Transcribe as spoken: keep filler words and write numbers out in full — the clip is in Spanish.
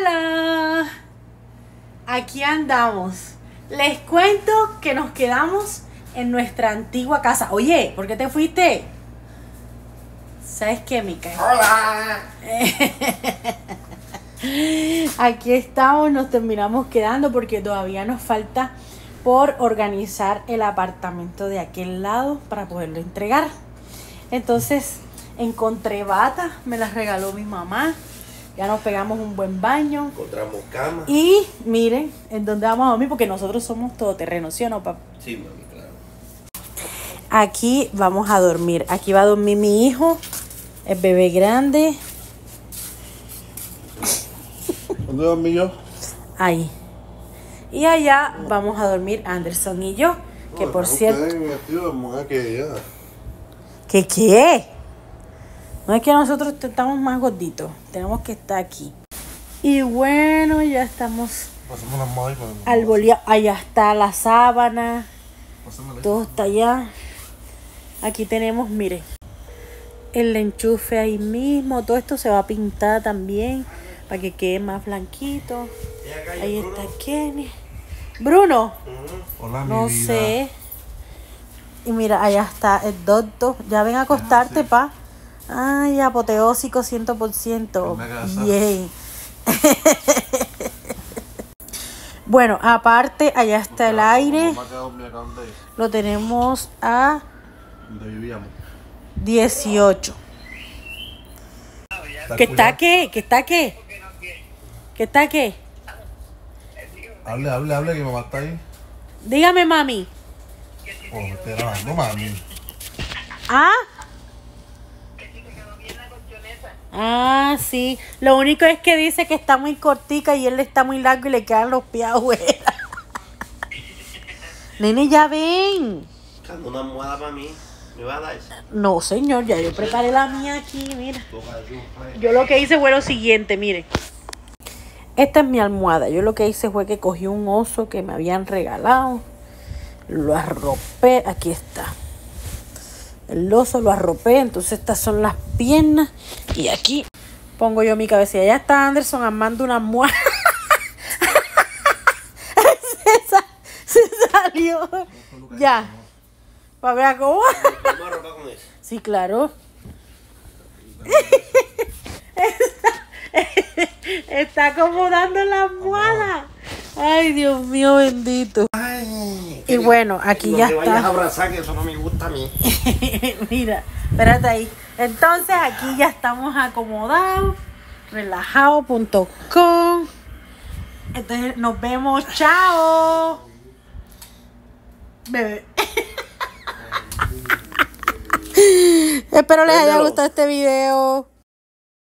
Hola, aquí andamos. Les cuento que nos quedamos en nuestra antigua casa. Oye, ¿por qué te fuiste? ¿Sabes qué, Mica? Hola. Aquí estamos, nos terminamos quedando porque todavía nos falta por organizar el apartamento de aquel lado para poderlo entregar. Entonces encontré bata, me las regaló mi mamá. Ya nos pegamos un buen baño. Encontramos cama. Y miren en dónde vamos a dormir, porque nosotros somos todoterreno, ¿sí o no, papá? Sí, mami, claro. Aquí vamos a dormir. Aquí va a dormir mi hijo, el bebé grande. ¿Dónde dormí yo? Ahí. Y allá vamos a dormir Anderson y yo. Que No, por cierto. Que ¿Qué qué? No es que nosotros estamos más gorditos. Tenemos que estar aquí. Y bueno, ya estamos al boleado. Allá está la sábana. Todo está allá. Aquí tenemos, miren, el enchufe ahí mismo. Todo esto se va a pintar también para que quede más blanquito. Ahí está Kenny. Bruno. Hola, No mi vida. sé. Y mira, allá está el doctor. Ya ven a acostarte, pa. Ay, apoteósico cien por ciento. Bien. Bueno, aparte, allá está el aire. Lo tenemos a dieciocho. ¿Qué está qué? ¿Qué está qué? ¿Qué está qué? Hable, hable, hable, que mamá está ahí. Dígame, mami. Oh, me estoy grabando, mami. ¿Ah? Ah, sí. Lo único es que dice que está muy cortica y él está muy largo y le quedan los pies afuera. Nene, ya ven. Buscando una almohada para mí. ¿Me va a dar esa? No, señor, ya yo preparé la mía aquí, mira. Yo lo que hice fue lo siguiente, miren. Esta es mi almohada. Yo lo que hice fue que cogí un oso que me habían regalado. Lo arropé. Aquí está. El oso lo arropé. Entonces estas son las piernas. Y aquí pongo yo mi cabeza. Y allá está Anderson armando una almohada. se, sa se salió. Ya. Para ver cómo. Sí, claro. Está acomodando la almohada. Ay, Dios mío, bendito. Ay, y bueno, aquí no ya te está. vayas a abrazar, que eso no me gusta a mí. Mira, espérate ahí. Entonces aquí ya estamos acomodados. relajado punto com. Entonces nos vemos. Chao. Bebé. Espero les haya gustado este video.